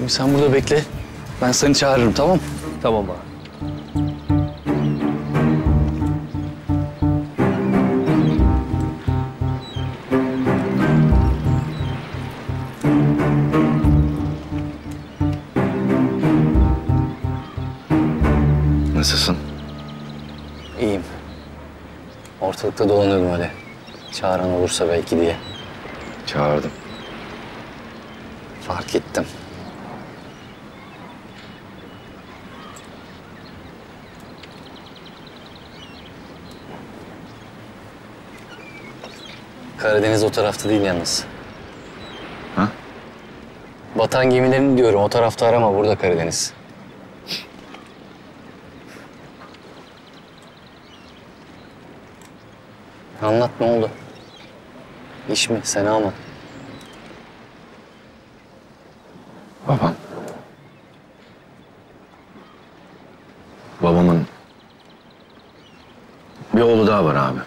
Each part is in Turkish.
Şimdi sen burada bekle. Ben seni çağırırım, tamam mı? Tamam abi. Nasılsın? İyiyim. Ortalıkta dolanıyordum öyle. Çağıran olursa belki diye. Çağırdım. Fark ettim. Karadeniz o tarafta değil yalnız. Ha? Batan gemilerini diyorum. O tarafta arama. Burada Karadeniz. Anlat, ne oldu? İş mi? Sena mı? Babam. Babamın bir oğlu daha var abi.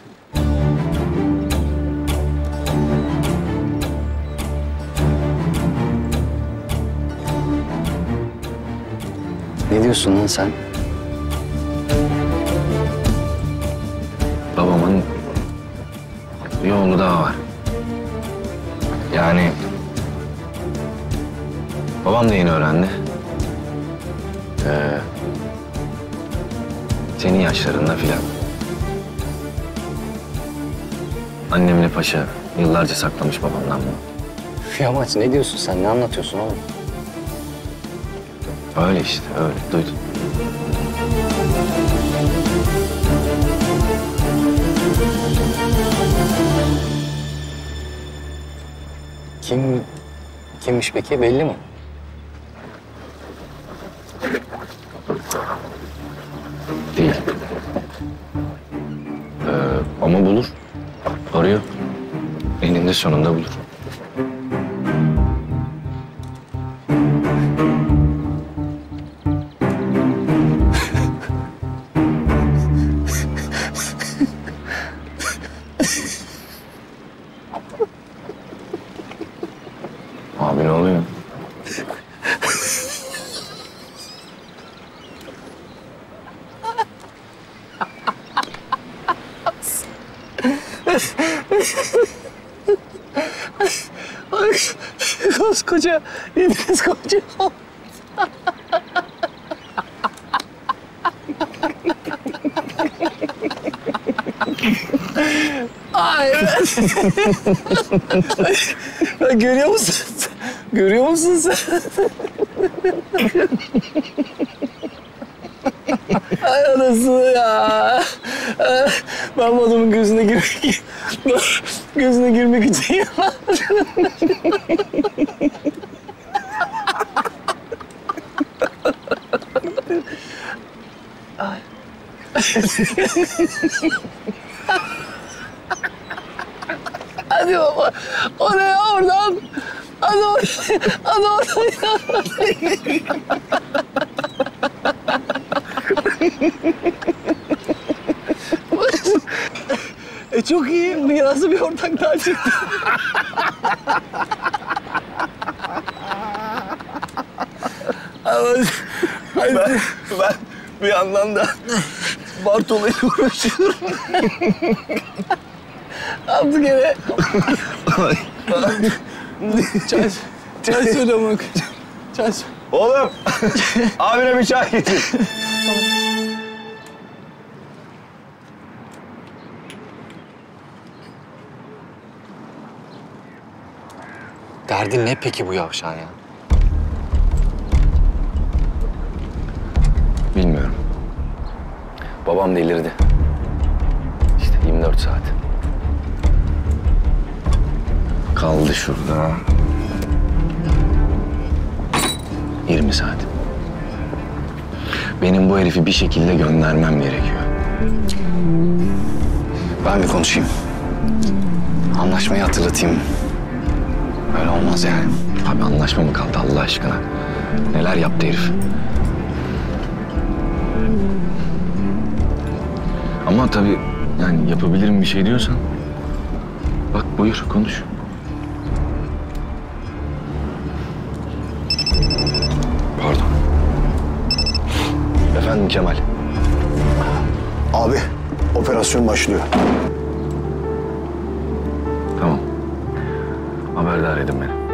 Ne diyorsun lan sen? Babamın bir oğlu daha var. Yani babam da yeni öğrendi. Senin yaşlarında filan. Annemle paşa yıllarca saklamış babamdan bunu. Yamaç, ne diyorsun sen? Ne anlatıyorsun oğlum? Öyle işte, öyle. Duydum. Kimmiş peki? Belli mi? Değil. Ama bulur. Arıyor. Eninde sonunda bulur. Abi ne oluyor? Koskoca İdris Koca. Ay evet. Görüyor musun? Görüyor musun sen? Ay anasını ya. Ben bu adamın gözüne girmek için ya. Ay. Hadi baba. Oraya oradan. Hadi oraya. Hadi oradan. Çok iyi. Mirası bir ortaklığa çıktı. Ben bir yandan da Bartolo'yla uğraşıyorum. Artık eve. Çay söyle bak. Çay söyle. Oğlum, abine bir çay getir. Derdin ne peki bu yavşan ya? Bilmiyorum. Babam delirdi. İşte 24 saat. Kaldı şurada 20 saat. Benim bu herifi bir şekilde göndermem gerekiyor. Ben bir konuşayım. Anlaşmayı hatırlatayım. Öyle olmaz yani. Abi anlaşma mı kaldı Allah aşkına? Neler yaptı herif? Ama tabii yani yapabilirim bir şey diyorsan. Bak buyur konuş. Efendim Kemal. Abi, operasyon başlıyor. Tamam. Haberdar edin beni.